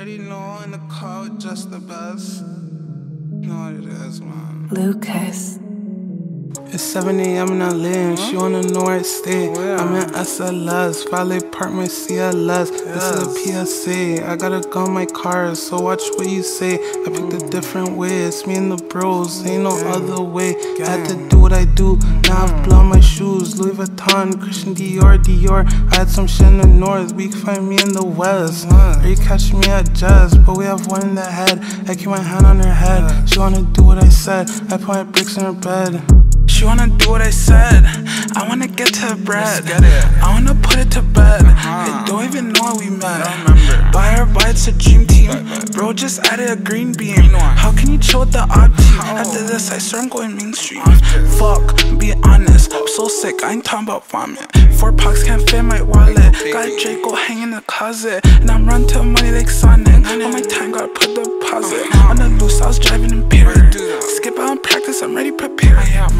Already know in the car with just the best. Know what it is, man. Lucas. It's 7 a.m. and I'm lit. She wanna know where I stay. I'm in SLS, Valley Apartment CLS. This is a PSA. I gotta go in my car, so watch what you say. I picked a different way. It's me and the bros, ain't no other way. I had to do what I do. Now I've blown my shoes. Louis Vuitton, Christian Dior. I had some shit in the north. We can find me in the west. Or you catch me at Jazz, but we have one in the head. I keep my hand on her head. She wanna do what I said. I put my bricks in her bed. She wanna do what I said. I wanna get to bread. I wanna put it to bed. I don't even know how we met. Buy her bites a dream team. Bro just added a green bean. How can you chill with the odd team? After this I swear I'm going mainstream. Fuck, be honest, I'm so sick, I ain't talking about vomit. 4 packs can't fit my wallet. Got a Draco hanging in the closet, and I'm run to money like Sonic. On my time gotta put the deposit. On the loose I was driving impaired. Skip out on practice, I'm ready prepared.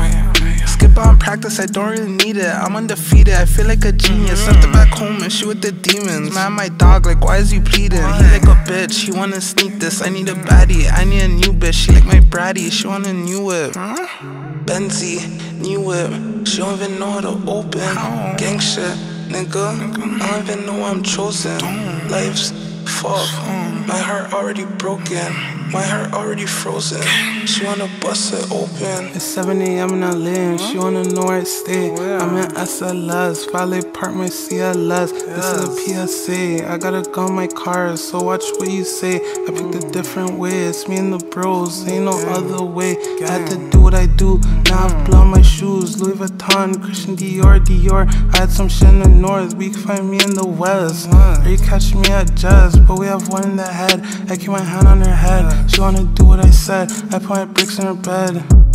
Skip out on practice, I don't really need it. I'm undefeated, I feel like a genius. Left it back home and she with the demons. Man, my dog, like why is he pleading? He like a bitch, he wanna sneak this. I need a baddie, I need a new bitch. She like my bratty, she want a new whip. Benzie, new whip. She don't even know how to open. Gang shit, nigga. I don't even know I'm chosen. Life's fuck. My heart already broken. My heart already frozen. She wanna bust it open. It's 7 a.m. and I'm lit. She wanna know where I stay. I'm in SLS, Valley Apartment CLS. This is a PSA. I gotta go in my car, so watch what you say. I picked a different way. It's me and the bros, ain't no other way. I had to do what I do. Now I've blown my shoes. Louis Vuitton, Christian Dior. I had some shit in the north. We can find me in the west. Or you catch me at Jazz, but we have one in the head. I keep my hand on her head. She wanna do what I said. I put my bricks in her bed.